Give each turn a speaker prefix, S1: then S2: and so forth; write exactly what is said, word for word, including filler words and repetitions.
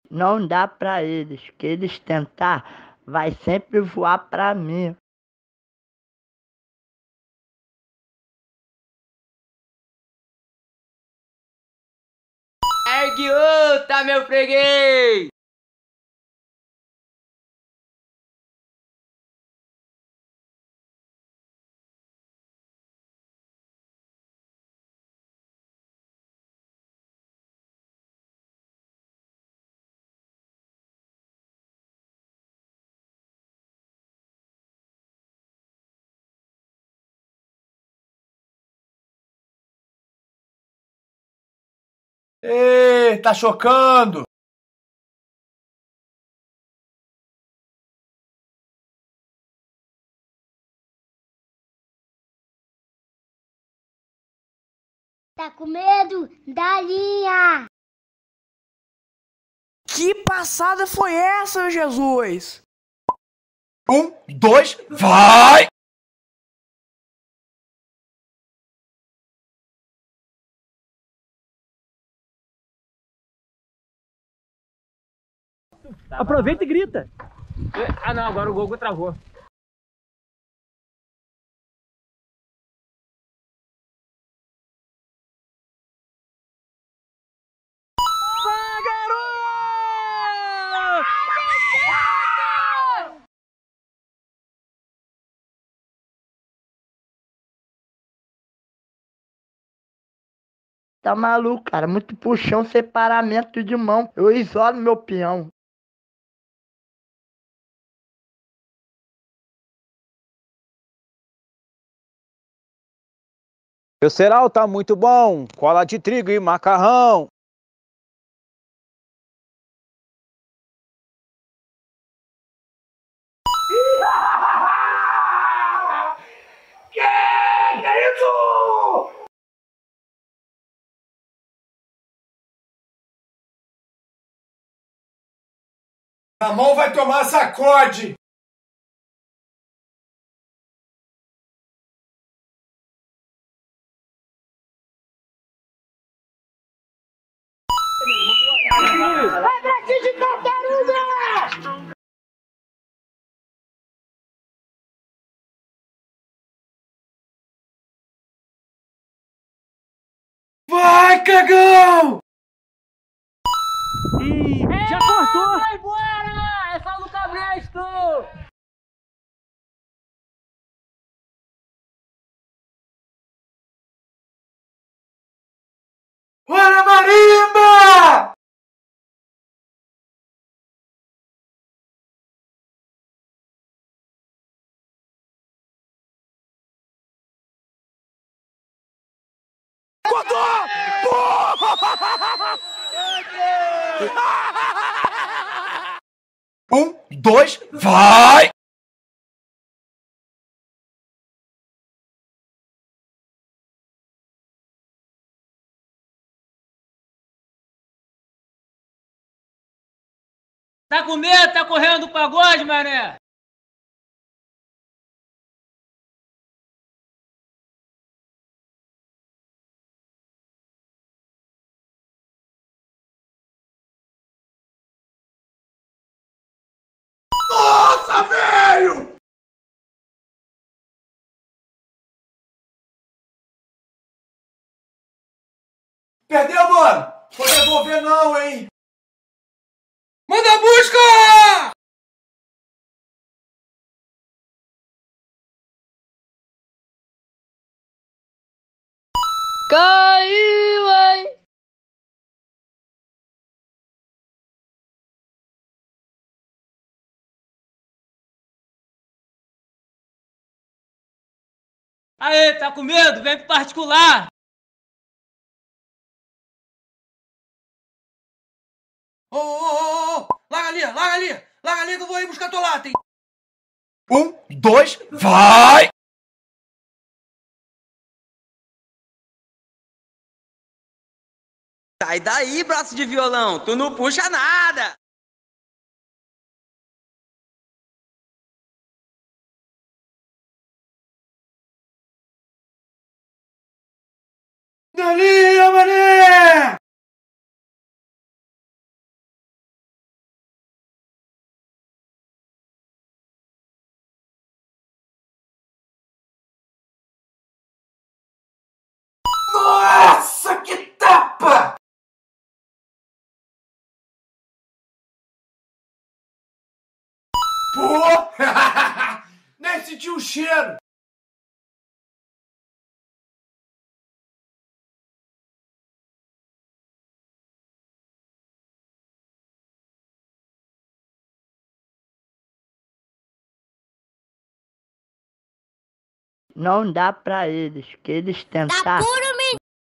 S1: Não dá pra eles, que eles tentar, vai sempre voar pra mim.
S2: Ergue outra, meu freguês!
S3: Ê, tá chocando!
S4: Tá com medo da linha?
S5: Que passada foi essa, meu Jesus?
S3: Um, dois, vai!
S6: Aproveita e grita.
S2: Ah não, agora o Gogo travou.
S1: Tá maluco, cara? Muito puxão, separamento de mão. Eu isolo meu peão.
S7: Meu cereal tá muito bom, cola de trigo e macarrão.
S3: Que que é isso? A mão vai tomar sacode!
S4: Abraço de tartaruga!
S3: Vai, cagão!
S6: E já cortou.
S2: Vai embora! É só no cabresto!
S3: Bora, marimba!
S7: Cortou!
S3: Um, dois, vai!
S2: Tá com medo? Tá correndo do pagode, mané?
S3: Nossa, velho! Perdeu, mano! Vou devolver não, hein? Manda a busca!
S2: Caiu, hein? Aê, tá com medo? Vem pro particular!
S3: Ô, ô, ô, ô! Larga ali, larga ali! Larga ali que eu vou ir buscar tua lata, hein? Um, dois, vai!
S2: Sai daí, braço de violão! Tu não puxa nada!
S3: Dali, mané! Pô! Nem senti o cheiro!
S1: Não dá pra eles, que eles tentar